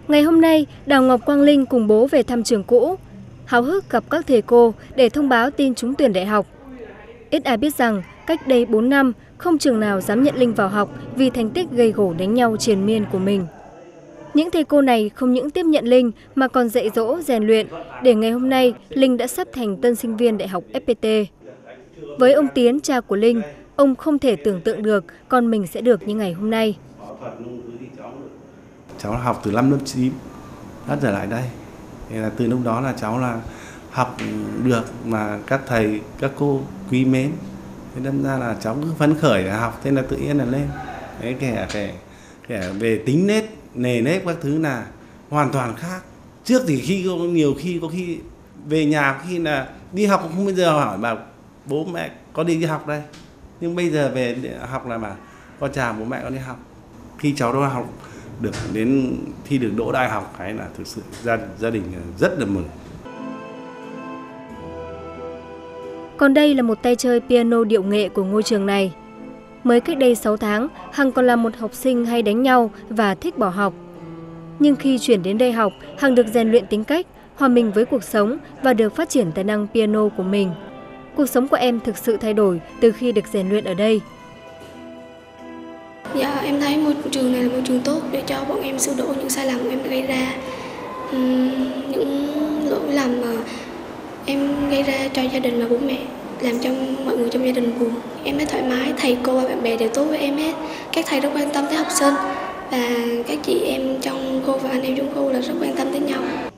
Ngày hôm nay, Đào Ngọc Quang Linh cùng bố về thăm trường cũ, háo hức gặp các thầy cô để thông báo tin trúng tuyển đại học. Ít ai biết rằng, cách đây 4 năm, không trường nào dám nhận Linh vào học vì thành tích gây gổ đánh nhau triền miên của mình. Những thầy cô này không những tiếp nhận Linh mà còn dạy dỗ, rèn luyện, để ngày hôm nay Linh đã sắp thành tân sinh viên đại học FPT. Với ông Tiến, cha của Linh, ông không thể tưởng tượng được con mình sẽ được như ngày hôm nay. Cháu học từ năm lớp 9, đã trở lại đây. Thì là từ lúc đó là cháu là học được mà các thầy, các cô quý mến. Thế đâm ra là cháu cứ phấn khởi để học, thế là tự nhiên là lên. Đấy, kể về tính nết, nề nếp các thứ là hoàn toàn khác. Trước thì nhiều khi có khi về nhà khi là đi học không bao giờ hỏi bà bố mẹ có đi học đây. Nhưng bây giờ về học là bảo con chào bố mẹ con đi học. Khi cháu đó học được đến thi được đỗ đại học cái là thực sự gia đình rất là mừng. Còn đây là một tay chơi piano điệu nghệ của ngôi trường này. Mới cách đây 6 tháng, Hằng còn là một học sinh hay đánh nhau và thích bỏ học. Nhưng khi chuyển đến đây học, Hằng được rèn luyện tính cách, hòa mình với cuộc sống và được phát triển tài năng piano của mình. Cuộc sống của em thực sự thay đổi từ khi được rèn luyện ở đây. Dạ, em thấy môi trường này là môi trường tốt để cho bọn em sửa đổi những sai lầm em đã gây ra. Những lỗi lầm mà em gây ra cho gia đình và bố mẹ, làm cho mọi người trong gia đình buồn. Em thấy thoải mái, thầy cô và bạn bè đều tốt với em hết. Các thầy rất quan tâm tới học sinh và các chị em trong khu và anh em trong khu là rất quan tâm tới nhau.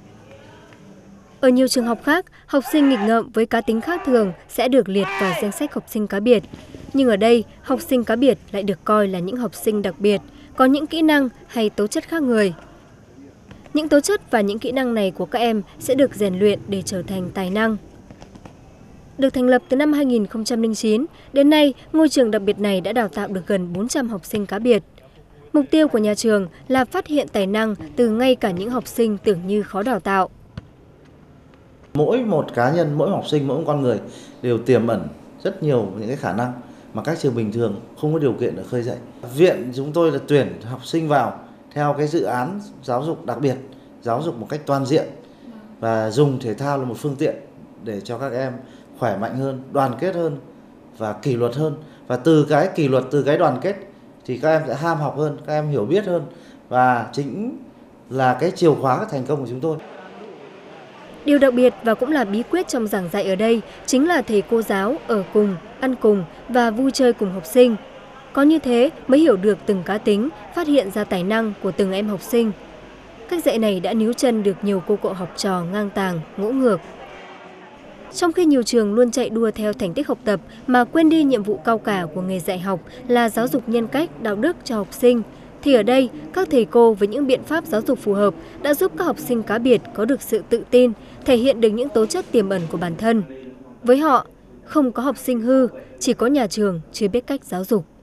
Ở nhiều trường học khác, học sinh nghịch ngợm với cá tính khác thường sẽ được liệt vào danh sách học sinh cá biệt. Nhưng ở đây, học sinh cá biệt lại được coi là những học sinh đặc biệt, có những kỹ năng hay tố chất khác người. Những tố chất và những kỹ năng này của các em sẽ được rèn luyện để trở thành tài năng. Được thành lập từ năm 2009, đến nay, ngôi trường đặc biệt này đã đào tạo được gần 400 học sinh cá biệt. Mục tiêu của nhà trường là phát hiện tài năng từ ngay cả những học sinh tưởng như khó đào tạo. Mỗi một cá nhân, mỗi học sinh, mỗi con người đều tiềm ẩn rất nhiều những cái khả năng mà các trường bình thường không có điều kiện để khơi dậy. Viện chúng tôi là tuyển học sinh vào theo cái dự án giáo dục đặc biệt, giáo dục một cách toàn diện và dùng thể thao là một phương tiện để cho các em khỏe mạnh hơn, đoàn kết hơn và kỷ luật hơn. Và từ cái kỷ luật, từ cái đoàn kết thì các em sẽ ham học hơn, các em hiểu biết hơn và chính là cái chìa khóa thành công của chúng tôi. Điều đặc biệt và cũng là bí quyết trong giảng dạy ở đây chính là thầy cô giáo ở cùng, ăn cùng và vui chơi cùng học sinh. Có như thế mới hiểu được từng cá tính, phát hiện ra tài năng của từng em học sinh. Cách dạy này đã níu chân được nhiều cô cậu học trò ngang tàng, ngỗ ngược. Trong khi nhiều trường luôn chạy đua theo thành tích học tập mà quên đi nhiệm vụ cao cả của nghề dạy học là giáo dục nhân cách, đạo đức cho học sinh, thì ở đây, các thầy cô với những biện pháp giáo dục phù hợp đã giúp các học sinh cá biệt có được sự tự tin, thể hiện được những tố chất tiềm ẩn của bản thân. Với họ, không có học sinh hư, chỉ có nhà trường chưa biết cách giáo dục.